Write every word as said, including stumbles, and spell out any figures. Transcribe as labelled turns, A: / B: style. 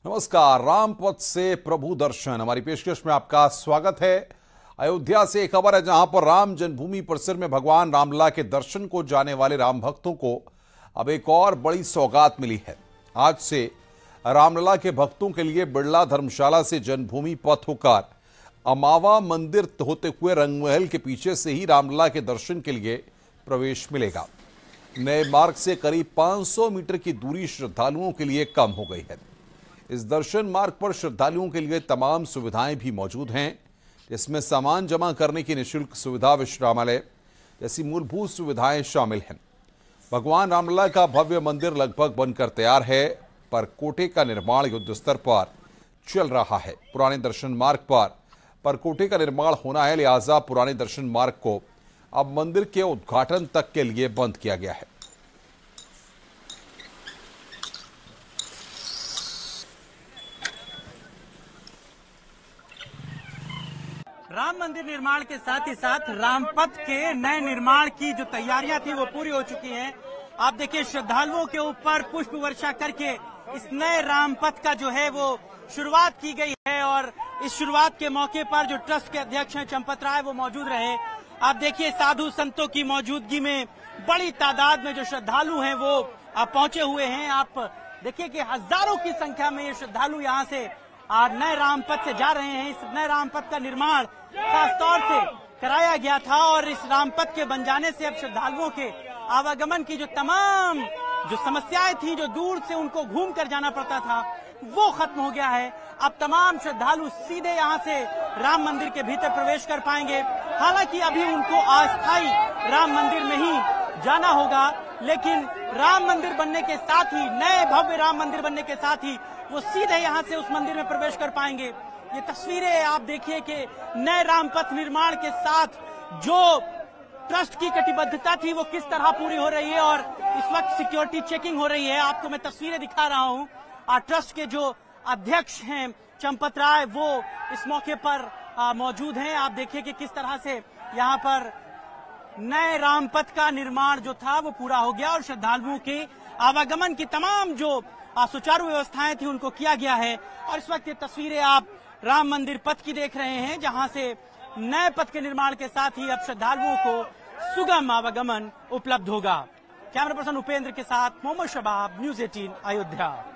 A: नमस्कार। रामपथ से प्रभु दर्शन हमारी पेशकश में आपका स्वागत है। अयोध्या से एक खबर है जहां पर राम जन्मभूमि परिसर में भगवान रामलला के दर्शन को जाने वाले राम भक्तों को अब एक और बड़ी सौगात मिली है। आज से रामलला के भक्तों के लिए बिड़ला धर्मशाला से जन्मभूमि पथ होकर अमावा मंदिर होते हुए रंगमहल के पीछे से ही रामलला के दर्शन के लिए प्रवेश मिलेगा। नए मार्ग से करीब पाँच सौ मीटर की दूरी श्रद्धालुओं के लिए कम हो गई है। इस दर्शन मार्ग पर श्रद्धालुओं के लिए तमाम सुविधाएं भी मौजूद हैं, जिसमें सामान जमा करने की निःशुल्क सुविधा, विश्रामालय जैसी मूलभूत सुविधाएं शामिल हैं। भगवान रामलला का भव्य मंदिर लगभग बनकर तैयार है, पर कोटे का निर्माण युद्ध स्तर पर चल रहा है। पुराने दर्शन मार्ग पर पर कोटे का निर्माण होना है, लिहाजा पुराने दर्शन मार्ग को अब मंदिर के उद्घाटन तक के लिए बंद किया गया है।
B: राम मंदिर निर्माण के साथ ही साथ रामपथ के नए निर्माण की जो तैयारियां थी वो पूरी हो चुकी हैं। आप देखिए, श्रद्धालुओं के ऊपर पुष्प वर्षा करके इस नए रामपथ का जो है वो शुरुआत की गई है और इस शुरुआत के मौके पर जो ट्रस्ट के अध्यक्ष हैं चंपत राय वो मौजूद रहे। आप देखिए, साधु संतों की मौजूदगी में बड़ी तादाद में जो श्रद्धालु हैं वो पहुंचे हुए हैं। आप देखिए कि हजारों की संख्या में ये श्रद्धालु यहाँ से नए रामपथ से जा रहे हैं। इस नए रामपथ का निर्माण खास तौर से कराया गया था और इस रामपथ के बन जाने से अब श्रद्धालुओं के आवागमन की जो तमाम जो समस्याएं थी, जो दूर से उनको घूम कर जाना पड़ता था, वो खत्म हो गया है। अब तमाम श्रद्धालु सीधे यहाँ से राम मंदिर के भीतर प्रवेश कर पाएंगे। हालांकि अभी उनको अस्थायी राम मंदिर में ही जाना होगा, लेकिन राम मंदिर बनने के साथ ही, नए भव्य राम मंदिर बनने के साथ ही वो सीधे यहाँ से उस मंदिर में प्रवेश कर पाएंगे। ये तस्वीरें आप देखिए कि नए रामपथ निर्माण के साथ जो ट्रस्ट की कटिबद्धता थी वो किस तरह पूरी हो रही है और इस वक्त सिक्योरिटी चेकिंग हो रही है। आपको मैं तस्वीरें दिखा रहा हूँ। ट्रस्ट के जो अध्यक्ष हैं चंपत राय वो इस मौके पर मौजूद हैं। आप देखिए कि किस तरह से यहाँ पर नए रामपथ का निर्माण जो था वो पूरा हो गया और श्रद्धालुओं के आवागमन की तमाम जो सुचारू व्यवस्थाएं थी उनको किया गया है। और इस वक्त ये तस्वीरें आप राम मंदिर पथ की देख रहे हैं, जहां से नए पथ के निर्माण के साथ ही अब श्रद्धालुओं को सुगम आवागमन उपलब्ध होगा। कैमरा पर्सन उपेंद्र के साथ मोहम्मद शबाब, न्यूज़ अठारह अयोध्या।